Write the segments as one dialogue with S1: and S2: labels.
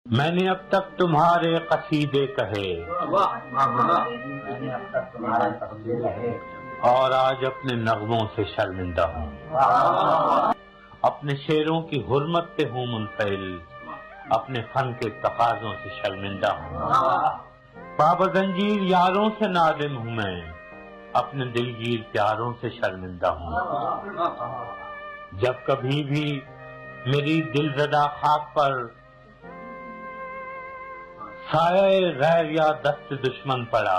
S1: میں نے اب تک تمہارے قصیدے کہے اور آج اپنے نغموں سے شرمندہ ہوں، اپنے شعروں کی حرمت پہ ہوں منفعل، اپنے فن کے تقاضوں سے شرمندہ ہوں، پابزنجیر یاروں سے نادم ہوں، میں اپنے دلگیر پیاروں سے شرمندہ ہوں۔ جب کبھی بھی میری دل زدہ خاک پر سایہ غیر یا دست دشمن پڑا،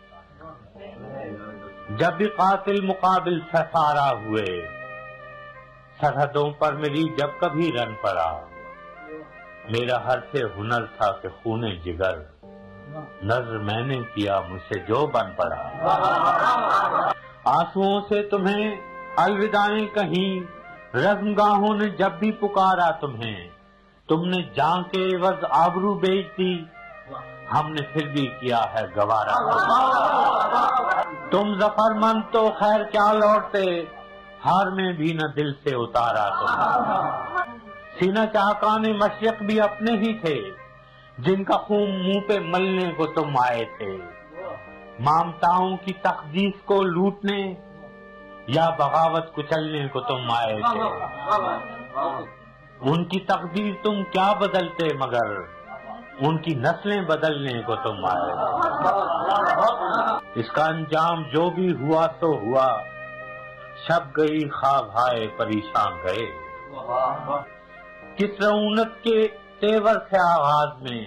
S1: جب بھی قاتل مقابل سفارا ہوئے، سرحدوں پر میری جب کبھی رن پڑا، میرا ہر سے ہنر تھا کہ خون جگر نظر میں نے کیا مجھ سے جو بن پڑا۔ آنسوؤں سے تمہیں الوداعیں کہیں، رزمگاہوں نے جب بھی پکارا تمہیں، تم نے جان کے عوض آبرو بیچ دی، ہم نے پھر بھی کیا ہے گوارا۔ تم ظفر مند تو خیر کیا لوٹتے، ہار میں بھی نہ دل سے اتارا تم۔ سینہ چاہکان مشرق بھی اپنے ہی تھے، جن کا خون منہ پہ ملنے کو تم آئے تھے، مامتاؤں کی تقدیس کو لوٹنے یا بغاوت کچلنے کو تم آئے تھے۔ ان کی تقدیر تم کیا بدلتے، مگر ان کی نسلیں بدلنے کو تم آئے تھے۔ اس کا انجام جو بھی ہوا تو ہوا، شب گئی خواب ہائے پریشان گئے۔ کس رعونت کے تیور تھے آغاز میں،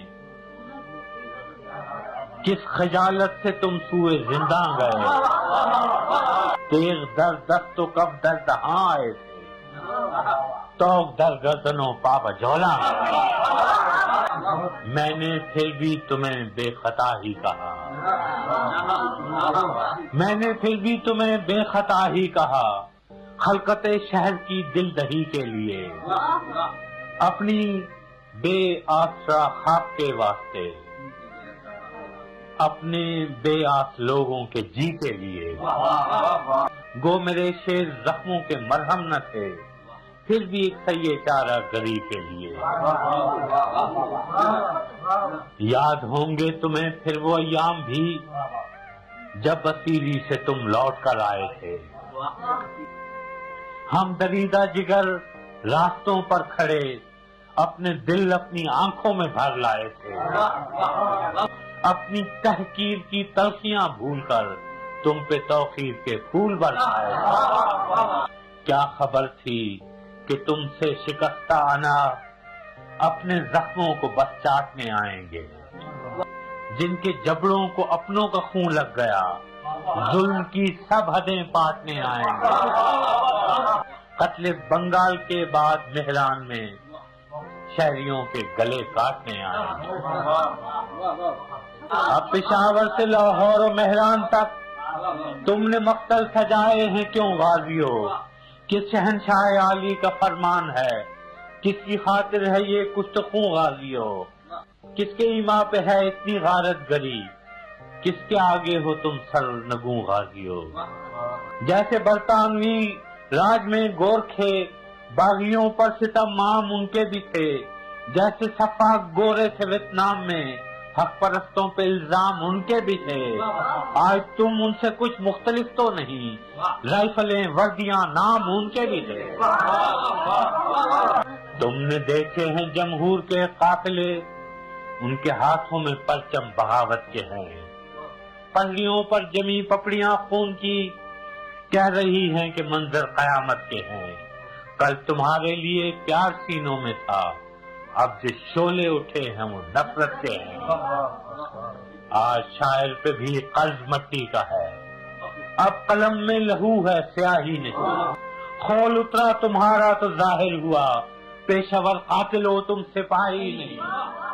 S1: کس خجالت سے تم سوئے زندہ گئے، تیغ در دست تو کب در دہاں آئے تھے، توق در گردنوں پابا جولا۔ میں نے پھر بھی تمہیں بے خطا ہی کہا، میں نے پھر بھی تمہیں بے خطا ہی کہا، خلقت شہر کی دل دہی کے لیے، اپنی بے آسرا خاک کے واسطے، اپنے بے آس لوگوں کے جی کے لیے۔ گو میرے شعر زخموں کے مرہم نہ تھے، پھر بھی ایک سیے چارہ گری کے لیے۔ یاد ہوں گے تمہیں پھر وہ ایام بھی، جب اسیری سے تم لوٹ کر آئے تھے، ہم دریدہ جگر راستوں پر کھڑے، اپنے دل اپنی آنکھوں میں بھر لائے تھے، اپنی تحقیر کی تلخیاں بھول کر تم پہ توقیر کے پھول برسائے تھے۔ کیا خبر تھی کہ تم سے شکستہ انا اپنے زخموں کو بس چاٹنے آئیں گے، جن کے جبڑوں کو اپنوں کا خون لگ گیا، ظلم کی سب حدیں پاٹنے آئیں گے۔ قتل بنگال کے بعد مہران میں شہریوں کے گلے کاٹنے آئیں گے۔ اب پشاور سے لاہور و مہران تک تم نے مقتل سجائے ہیں کیوں غازیوں، کس شہنشاہ عالی کا فرمان ہے، کس کی خاطر ہے یہ کچھ تو خون غازیوں، کس کے ایما پہ ہے اتنی غارت گری، کس کے آگے ہو تم سر نگوں غازیوں۔ جیسے برطانوی راج میں گورکھے باغیوں پر ستم عام ان کے بھی تھے، جیسے صفاق گورے تھے ویتنام میں حق پرستوں پہ الزام ان کے بھی تھے۔ آج تم ان سے کچھ مختلف تو نہیں، رائفلیں وردیاں نام ان کے بھی تھے۔ تم نے دیکھے ہیں جمہور کے قافلے، ان کے ہاتھوں میں پرچم بغاوت کے ہیں، پنڈلیوں پر جمی پپڑیاں خون کی کہہ رہی ہیں کہ منظر قیامت کے ہیں۔ کل تمہارے لیے پیار سینوں میں تھا، اب جو شعلے اٹھے ہیں وہ نفرت کے ہیں۔ آج شاعر پہ بھی قرض مٹی کا ہے، اب قلم میں لہو ہے سیاہی نہیں، خول اترا تمہارا تو ظاہر ہوا، پیشہ ور قاتل ہو تم سپاہی نہیں۔